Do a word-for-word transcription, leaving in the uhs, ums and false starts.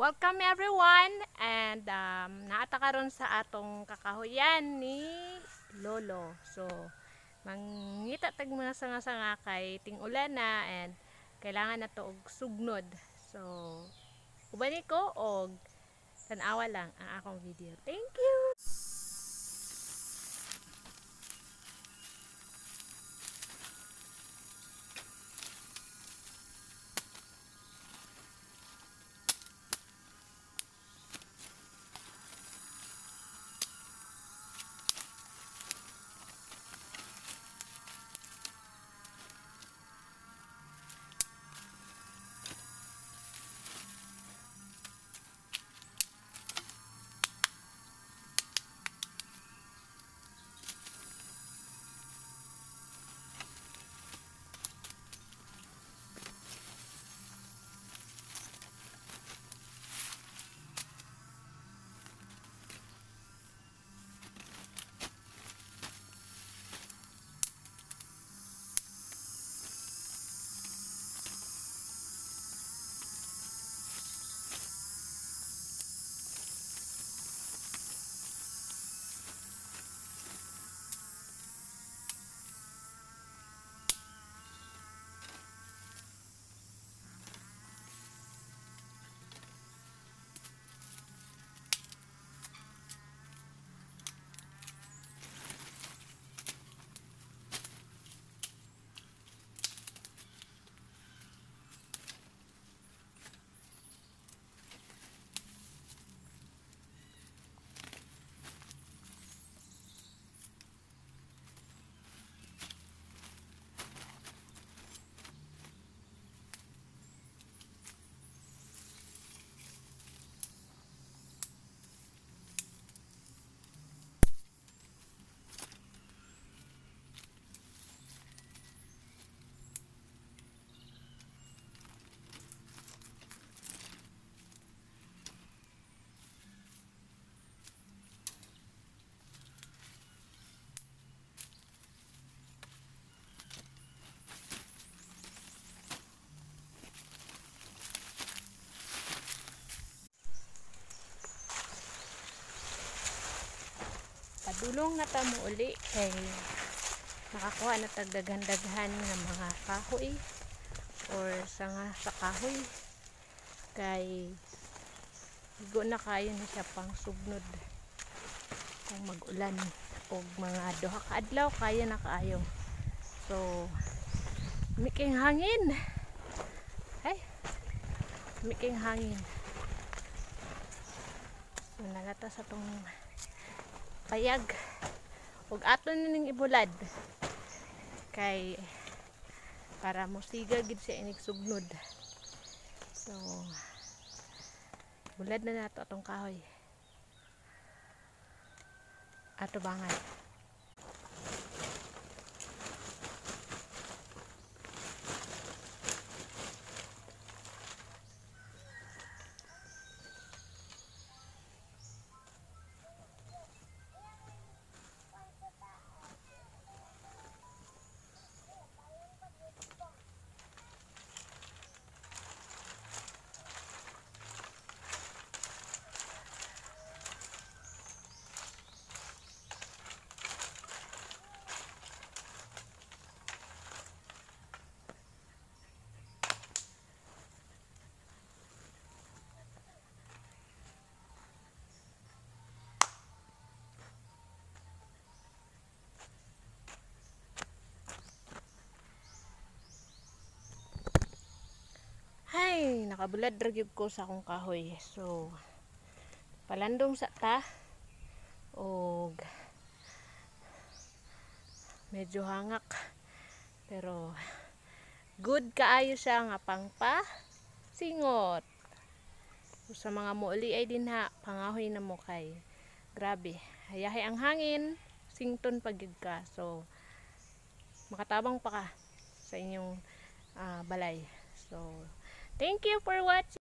Welcome everyone, and um, naata karon sa atong kakahuyan ni Lolo. So mangita tag mga sanga-sanga kay ting-ulan na and kailangan na to og sugnod. So ubani ko og tan-awa lang ang akong video. Thank you. Padulong na ta mo uli kay nakakuha na tagdaghan-daghan ng mga kahoy or sanga sa kahoy kay higo na kayo na siya pang sugnod kung mag-ulan o mga duha ka adlaw kaya na kaayo. So miking hangin ay miking hangin so nalata sa tong payag ug aton ning ibulad kay para musiga gid siya inig sugnod. So bulad na nato atong kahoy ato bangan. Ay, nakabulad ragyog ko sa akong kahoy. So, palandong sa ta og medyo hangak. Pero good kaayo siya nga pangpa singot. So, sa mga muuli ay din ha, pangahoy na mo kay grabe. Hayahay ang hangin, sington pagyud ka. So, makatabang pa ka sa inyong uh, balay. So, thank you for watching.